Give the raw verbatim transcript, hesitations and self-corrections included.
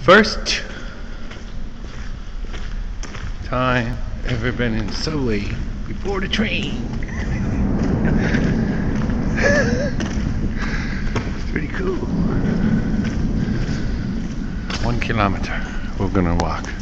First time ever been in subway before the train. It's pretty cool. One kilometer we're gonna walk.